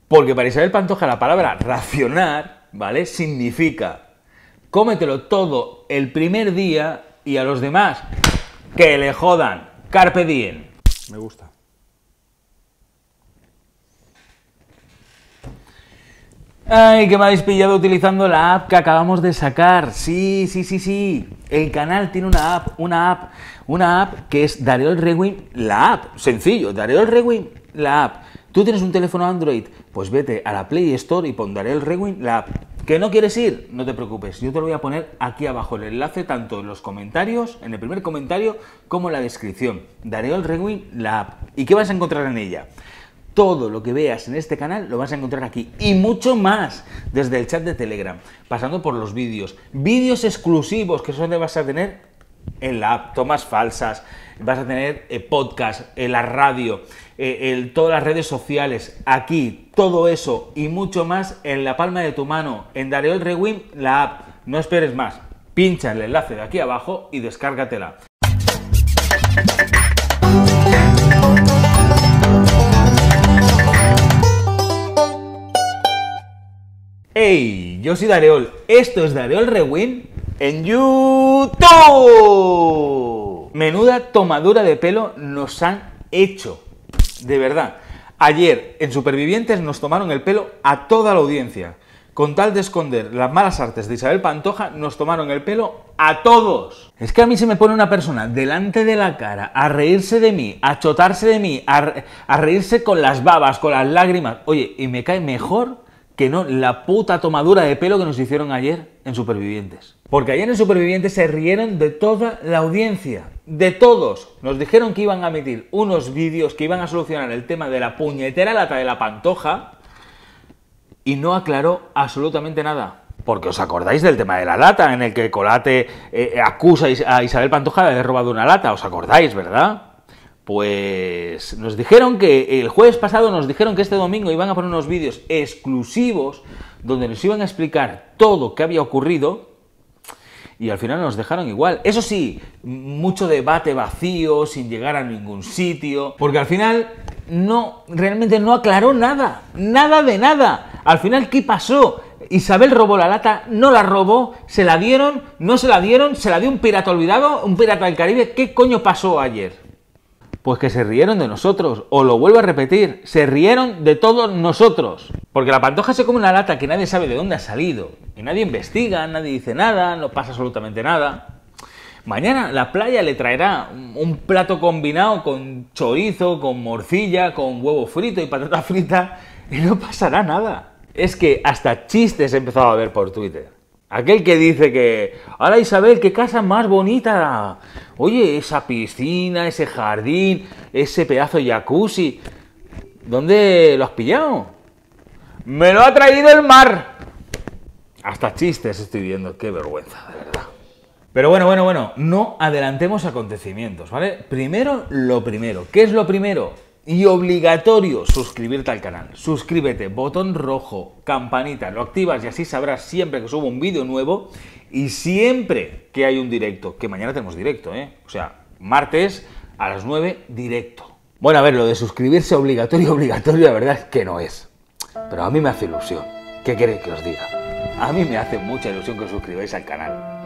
Porque para Isabel Pantoja la palabra racionar, ¿vale? Significa cómetelo todo el primer día y a los demás que le jodan. Carpe diem. Me gusta. Ay, que me habéis pillado utilizando la app que acabamos de sacar. Sí. El canal tiene una app que es Darío Rewind, la app. Sencillo, Darío Rewind, la app. ¿Tú tienes un teléfono Android? Pues vete a la Play Store y pon Darío Rewind, la app. ¿Que no quieres ir? No te preocupes, yo te lo voy a poner aquí abajo el enlace, tanto en los comentarios, en el primer comentario, como en la descripción. Darío Rewind, la app. ¿Y qué vas a encontrar en ella? Todo lo que veas en este canal lo vas a encontrar aquí y mucho más, desde el chat de Telegram, pasando por los vídeos exclusivos que solo vas a tener en la app, tomas falsas, vas a tener podcast, la radio, todas las redes sociales, aquí, todo eso y mucho más en la palma de tu mano, en Darío Rewind, la app. No esperes más, pincha el enlace de aquí abajo y descárgatela. ¡Hey! Yo soy Dareol, esto es Darío Rewind en YouTube. Menuda tomadura de pelo nos han hecho, de verdad. Ayer en Supervivientes nos tomaron el pelo a toda la audiencia. Con tal de esconder las malas artes de Isabel Pantoja, nos tomaron el pelo a todos. Es que a mí se me pone una persona delante de la cara a reírse de mí, a chotarse de mí, a reírse con las babas, con las lágrimas. Oye, y me cae mejor que no la puta tomadura de pelo que nos hicieron ayer en Supervivientes. Porque ayer en Supervivientes se rieron de toda la audiencia, de todos. Nos dijeron que iban a emitir unos vídeos que iban a solucionar el tema de la puñetera lata de la Pantoja y no aclaró absolutamente nada. Porque os acordáis del tema de la lata, en el que Colate acusa a Isabel Pantoja de haber robado una lata, os acordáis, ¿verdad? Pues nos dijeron que el jueves pasado nos dijeron que este domingo iban a poner unos vídeos exclusivos donde nos iban a explicar todo qué había ocurrido y al final nos dejaron igual. Eso sí, mucho debate vacío, sin llegar a ningún sitio, porque al final realmente no aclaró nada, nada de nada. Al final, ¿qué pasó? Isabel robó la lata, no la robó, se la dieron, no se la dieron, se la dio un pirata olvidado, un pirata del Caribe. ¿Qué coño pasó ayer? Pues que se rieron de nosotros, os lo vuelvo a repetir, se rieron de todos nosotros. Porque la Pantoja se come una lata que nadie sabe de dónde ha salido, y nadie investiga, nadie dice nada, no pasa absolutamente nada. Mañana la playa le traerá un plato combinado con chorizo, con morcilla, con huevo frito y patata frita, y no pasará nada. Es que hasta chistes he empezado a ver por Twitter. Aquel que dice que, ¡hola Isabel, qué casa más bonita! Oye, esa piscina, ese jardín, ese pedazo de jacuzzi, ¿dónde lo has pillado? ¡Me lo ha traído el mar! Hasta chistes estoy viendo, qué vergüenza, de verdad. Pero bueno, no adelantemos acontecimientos, ¿vale? Primero, lo primero. ¿Qué es lo primero? Y obligatorio, suscribirte al canal. Suscríbete, botón rojo, campanita, lo activas y así sabrás siempre que subo un vídeo nuevo y siempre que hay un directo, que mañana tenemos directo, O sea, martes a las 9, directo. Bueno, a ver, lo de suscribirse obligatorio, la verdad es que no es. Pero a mí me hace ilusión. ¿Qué queréis que os diga? A mí me hace mucha ilusión que os suscribáis al canal.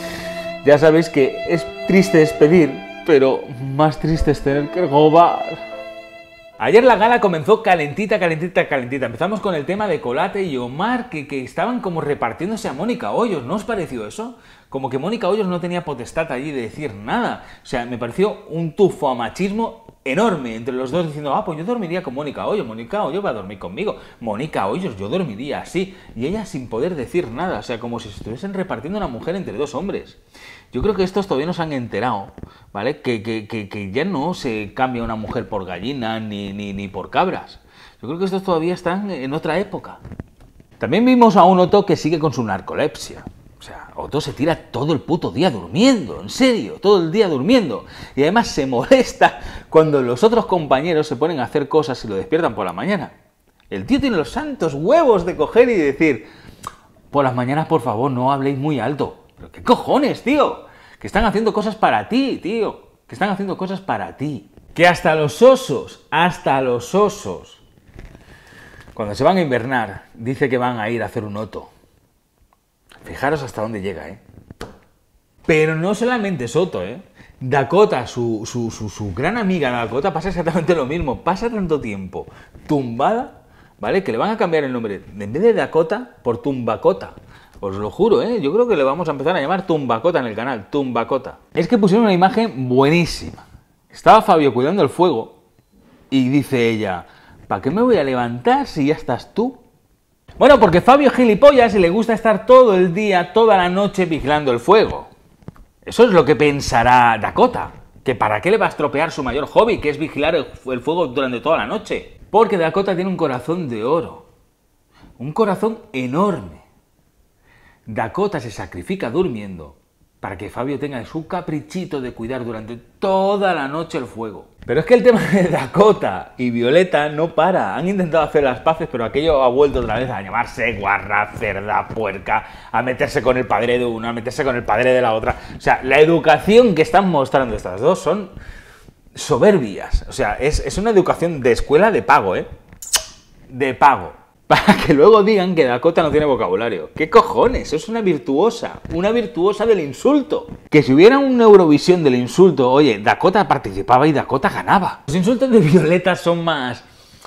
Ya sabéis que es triste despedir, pero más triste es tener que robar. Ayer la gala comenzó calentita. Empezamos con el tema de Colate y Omar, que estaban como repartiéndose a Mónica Hoyos. ¿No os pareció eso? Como que Mónica Hoyos no tenía potestad allí de decir nada. O sea, me pareció un tufo a machismo enorme entre los dos diciendo, pues yo dormiría con Mónica Hoyos va a dormir conmigo. Mónica Hoyos, yo dormiría así. Y ella sin poder decir nada. O sea, como si se estuviesen repartiendo una mujer entre dos hombres. Yo creo que estos todavía no se han enterado, ¿vale? Que ya no se cambia una mujer por gallina ni por cabras. Yo creo que estos todavía están en otra época. También vimos a un Otto que sigue con su narcolepsia. O sea, Otto se tira todo el puto día durmiendo, en serio, todo el día durmiendo. Y además se molesta cuando los otros compañeros se ponen a hacer cosas y lo despiertan por la mañana. El tío tiene los santos huevos de coger y decir, por las mañanas, por favor, no habléis muy alto. ¿Pero qué cojones, tío? Que están haciendo cosas para ti, tío. Que están haciendo cosas para ti. Que hasta los osos, Cuando se van a invernar, dice que van a ir a hacer un oto. Fijaros hasta dónde llega, ¿eh? Pero no solamente es oto, ¿eh? Dakota, su gran amiga Dakota, pasa exactamente lo mismo. Pasa tanto tiempo tumbada, ¿vale? Que le van a cambiar el nombre, en vez de Dakota, por Tumbacota. Os lo juro, ¿eh? Yo creo que le vamos a empezar a llamar Tumbacota en el canal, Tumbacota. Es que pusieron una imagen buenísima. Estaba Fabio cuidando el fuego y dice ella, ¿para qué me voy a levantar si ya estás tú? Bueno, porque Fabio es gilipollas y le gusta estar todo el día, toda la noche vigilando el fuego. Eso es lo que pensará Dakota, que para qué le va a estropear su mayor hobby, que es vigilar el fuego durante toda la noche. Porque Dakota tiene un corazón de oro, un corazón enorme. Dakota se sacrifica durmiendo para que Fabio tenga su caprichito de cuidar durante toda la noche el fuego. Pero es que el tema de Dakota y Violeta no para. Han intentado hacer las paces, pero aquello ha vuelto otra vez a llamarse guarra, cerda, puerca, a meterse con el padre de una, a meterse con el padre de la otra. O sea, la educación que están mostrando estas dos son soberbias. O sea, es una educación de escuela de pago, ¿eh? De pago. Para que luego digan que Dakota no tiene vocabulario. ¿Qué cojones? Es una virtuosa del insulto. Que si hubiera una Eurovisión del insulto, oye, Dakota participaba y Dakota ganaba. Los insultos de Violeta son más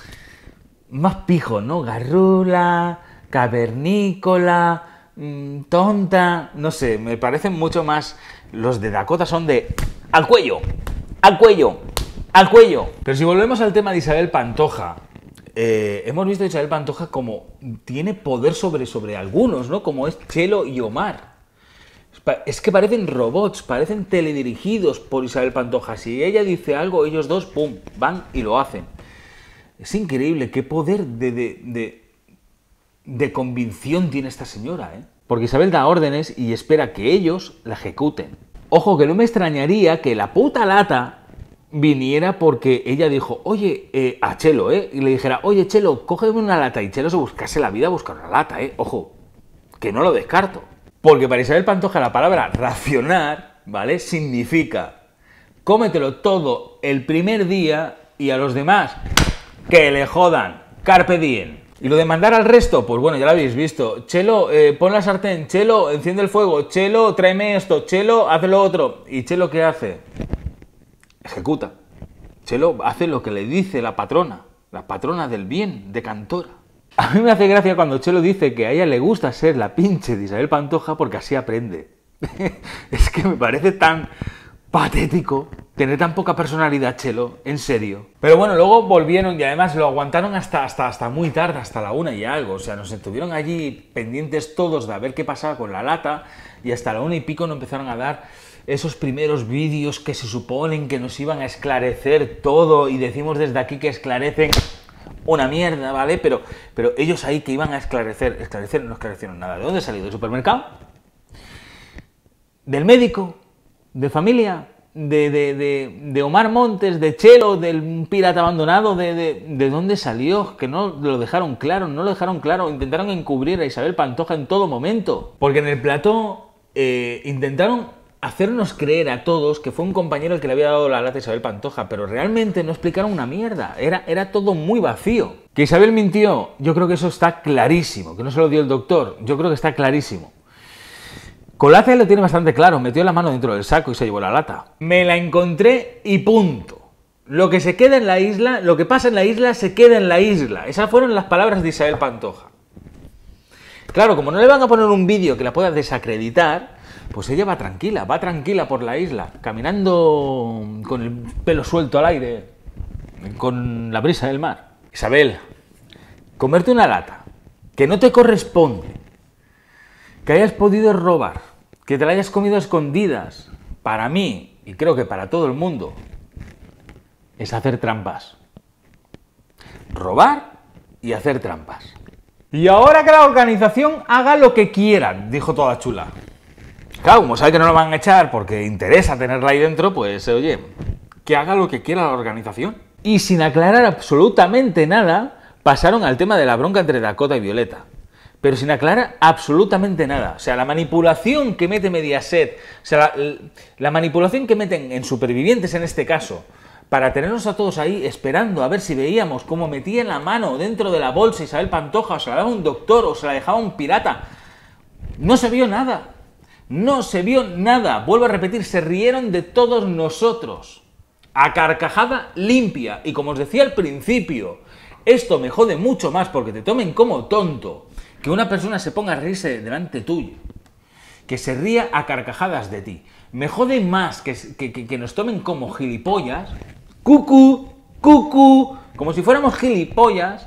pijos, ¿no? Garrula, cavernícola, tonta, no sé, me parecen mucho más... Los de Dakota son de al cuello, al cuello, al cuello. Pero si volvemos al tema de Isabel Pantoja... hemos visto a Isabel Pantoja como tiene poder sobre algunos, ¿no? Como es Chelo y Omar. Es que parecen robots, parecen teledirigidos por Isabel Pantoja. Si ella dice algo, ellos dos, pum, van y lo hacen. Es increíble qué poder de convicción tiene esta señora, ¿eh? Porque Isabel da órdenes y espera que ellos la ejecuten. Ojo, que no me extrañaría que la puta lata viniera porque ella dijo, oye, a Chelo, y le dijera, oye, Chelo, cógeme una lata, y Chelo se buscase la vida a buscar una lata, ojo, que no lo descarto. Porque para Isabel Pantoja la palabra racionar, ¿vale?, significa cómetelo todo el primer día y a los demás que le jodan, carpe diem. Y lo de mandar al resto, pues bueno, ya lo habéis visto. Chelo, pon la sartén, Chelo, enciende el fuego, Chelo, tráeme esto, Chelo, haz lo otro. ¿Y Chelo qué hace? Ejecuta. Chelo hace lo que le dice la patrona del bien, de Cantora. A mí me hace gracia cuando Chelo dice que a ella le gusta ser la pinche de Isabel Pantoja porque así aprende. Es que me parece tan patético tener tan poca personalidad, Chelo, en serio. Pero bueno, luego volvieron y además lo aguantaron hasta muy tarde, hasta la 1 y algo. O sea, nos estuvieron allí pendientes todos de a ver qué pasaba con la lata y hasta la 1 y pico nos empezaron a dar esos primeros vídeos que se suponen que nos iban a esclarecer todo y decimos desde aquí que esclarecen una mierda, ¿vale? Pero ellos ahí que iban a esclarecer no esclarecieron nada. ¿De dónde salió? ¿Del supermercado? ¿Del médico? ¿De familia? ¿De Omar Montes? ¿De Chelo? ¿Del pirata abandonado? ¿De dónde salió? Que no lo dejaron claro, intentaron encubrir a Isabel Pantoja en todo momento. Porque en el plató intentaron hacernos creer a todos que fue un compañero el que le había dado la lata a Isabel Pantoja, pero realmente no explicaron una mierda, era todo muy vacío. Que Isabel mintió, yo creo que eso está clarísimo, que no se lo dio el doctor, yo creo que está clarísimo. Colace lo tiene bastante claro, metió la mano dentro del saco y se llevó la lata. Me la encontré y punto. Lo que se queda en la isla, lo que pasa en la isla, se queda en la isla. Esas fueron las palabras de Isabel Pantoja. Claro, como no le van a poner un vídeo que la pueda desacreditar, pues ella va tranquila por la isla, caminando con el pelo suelto al aire, con la brisa del mar. Isabel, comerte una lata que no te corresponde, que hayas podido robar, que te la hayas comido a escondidas, para mí, y creo que para todo el mundo, es hacer trampas. Robar y hacer trampas. Y ahora que la organización haga lo que quieran, dijo toda chula. Claro, como sabe que no lo van a echar porque interesa tenerla ahí dentro, pues oye, que haga lo que quiera la organización. Y sin aclarar absolutamente nada, pasaron al tema de la bronca entre Dakota y Violeta. Pero sin aclarar absolutamente nada. O sea, la manipulación que mete Mediaset, o sea, la manipulación que meten en Supervivientes en este caso, para tenernos a todos ahí esperando a ver si veíamos cómo metían la mano dentro de la bolsa Isabel Pantoja, o se la daba un doctor, o se la dejaba un pirata. No se vio nada. No se vio nada. Vuelvo a repetir, se rieron de todos nosotros. A carcajada limpia. Y como os decía al principio, esto me jode mucho más porque te tomen como tonto que una persona se ponga a reírse delante tuyo, que se ría a carcajadas de ti. Me jode más que nos tomen como gilipollas, cucú, como si fuéramos gilipollas,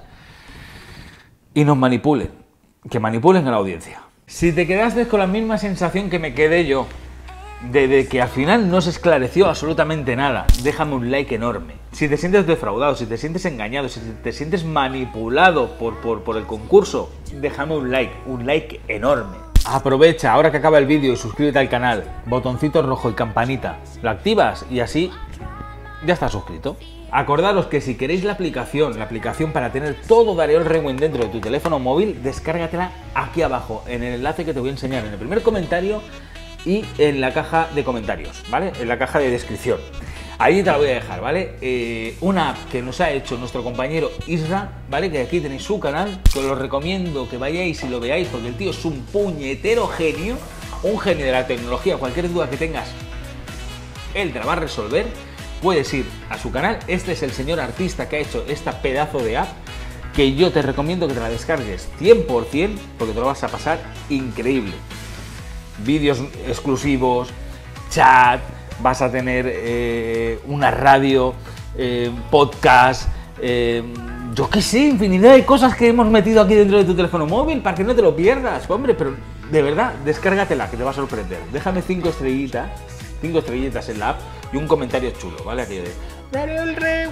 y nos manipulen, que manipulen a la audiencia. Si te quedaste con la misma sensación que me quedé yo, de que al final no se esclareció absolutamente nada, déjame un like enorme. Si te sientes defraudado, si te sientes engañado, si te sientes manipulado por el concurso, déjame un like enorme. Aprovecha, ahora que acaba el vídeo, y suscríbete al canal, botoncito rojo y campanita, lo activas y así ya estás suscrito. Acordaros que si queréis la aplicación para tener todo Darío Rewind dentro de tu teléfono móvil, descárgatela aquí abajo, en el enlace que te voy a enseñar en el primer comentario y en la caja de comentarios, ¿vale? En la caja de descripción. Ahí te la voy a dejar, ¿vale? Una app que nos ha hecho nuestro compañero Isra, ¿vale? Que aquí tenéis su canal, que os lo recomiendo que vayáis y lo veáis porque el tío es un puñetero genio, un genio de la tecnología. Cualquier duda que tengas, él te la va a resolver. Puedes ir a su canal. Este es el señor artista que ha hecho esta pedazo de app, que yo te recomiendo que te la descargues 100%, porque te lo vas a pasar increíble. Vídeos exclusivos, chat, vas a tener una radio, podcast, yo qué sé, infinidad de cosas que hemos metido aquí dentro de tu teléfono móvil para que no te lo pierdas, hombre, pero de verdad, descárgatela, que te va a sorprender. Déjame 5 estrellitas en la app y un comentario chulo, ¿vale? Aquello de Darío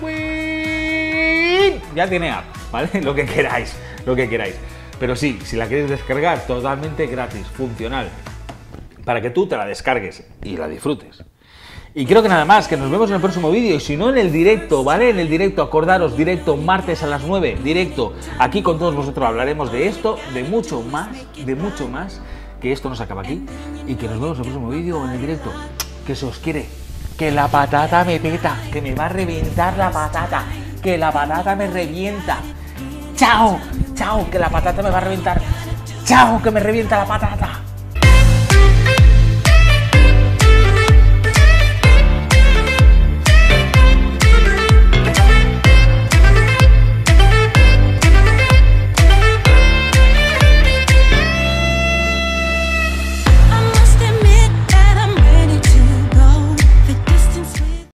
Rewind. Ya tiene app, ¿vale? Lo que queráis. Pero sí, si la quieres descargar, totalmente gratis, funcional, para que tú te la descargues y la disfrutes. Y creo que nada más, que nos vemos en el próximo vídeo, y si no en el directo, ¿vale? En el directo, acordaros, directo martes a las 9, directo, aquí con todos vosotros hablaremos de esto, de mucho más, que esto no se acaba aquí, y que nos vemos en el próximo vídeo o en el directo, que se os quiere, que la patata me peta, que me va a reventar la patata, que la patata me revienta, chao, que la patata me va a reventar, chao, que me revienta la patata.